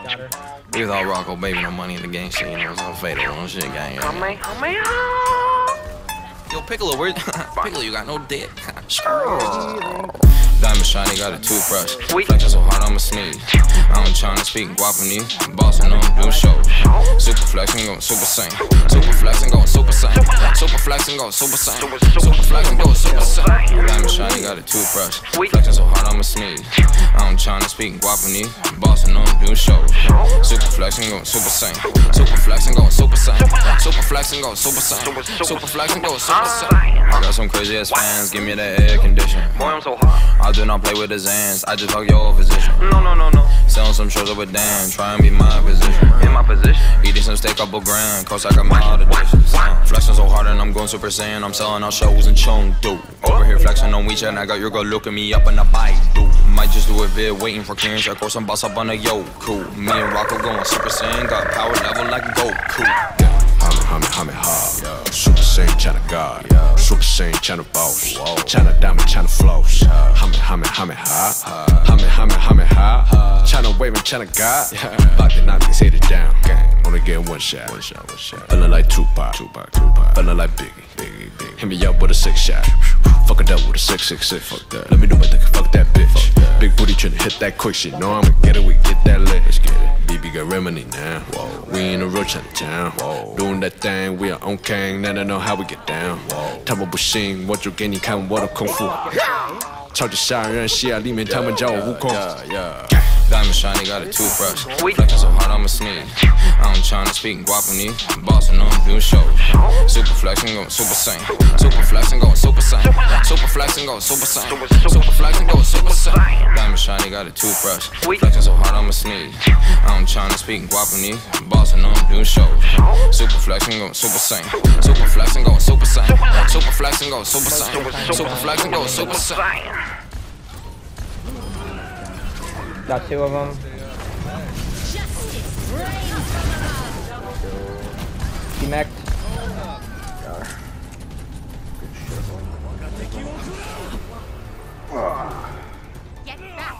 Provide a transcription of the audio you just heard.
Got her. We all Rocco, baby, no money in the gang shit, you know, it's all fatal on shit, gang. Yo, Piccolo, where? Piccolo, you got no dick. Diamond shiny, got a toothbrush. Flexing so hard, I'ma sneeze. I'm tryna speak guapani. Bossing on blue shows. Super flexing, go super sing. Super flexing, go super sing. Super flexing, go super sing. Super flexing, go super sing. Diamond shiny, got a toothbrush. Flexing so hard, I'ma sneeze. I'm tryna speak guapani. Bossing on blue shows. Super flexing, go super sing. Super flexing, go super sing. Super flexing, go super sing. Super flexing, go super sing. I got some crazy ass fans, give me that air condition. Boy, I'm so hot. I do not play with the Zans, I just talk your physician. No. Selling some shows over Dan, try and be my position. In my position. Eating some steak, couple grand, cause I got my other dishes. Flexing so hard and I'm going super saiyan, I'm selling out shows in Chengdu. Over here flexing on WeChat and I got your girl looking me up in the Baidu. Might just do a vid, waiting for clearance, of course I'm boss up on a Yoku. Me and Rocco going super saiyan, got power level like Goku. Super Saiyan China God, Super Saiyan China boss, China diamond, China flows. Hame ha, China waving, China God. Back then I can say it down. Only getting one shot. Feeling like Tupac. Feeling like Biggie. Hit me up with a 6 shot. Fuck it up with a 666. Fuck that. Let me do my thing. Fuck that bitch. Big booty tryna hit that quick shit. Know I'ma get it. We get that lit. Let's get it. BB got remedy now. We in the road Chinatown. Doing that thing. We are on gang. Now they know how we get down. 他们不信，我就给你看我的功夫。超级吓人，戏啊里面他们叫我悟空。 Diamond shiny, got a toothbrush. Flexing so hard, I'ma sneeze. I'm tryna speak guapani. Bossing on blue shows. Super flexing, go super sing. Super flexing, go super sing. Super flexing, go super sing. Super flexing, go super sing. Diamond shiny, got a toothbrush. Flexing so hard, I'ma sneeze. I'm tryna speak guapani. Bossing on blue shows. Super flexing, go super sing. Super flexing, go super sing. Super flexing, go super sing. Super flexing, go super sing. Got 2 of them. He-mech'd. Get back.